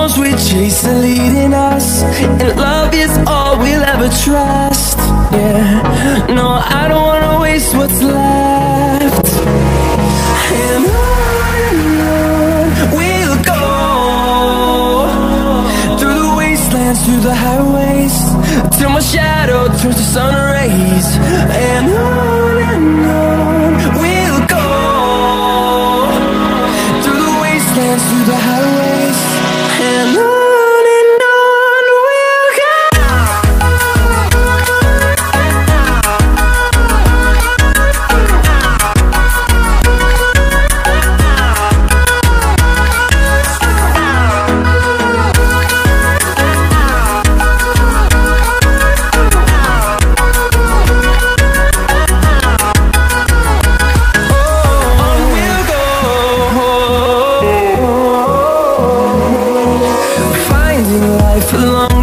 storms we chase are leading us, and love is all we'll ever trust. Yeah, no, I don't wanna waste what's left. And on we'll go, through the wastelands, through the highways, till my shadow turns to sun rays. And on we'll go, through the wastelands, through the highways, and on. Life alone.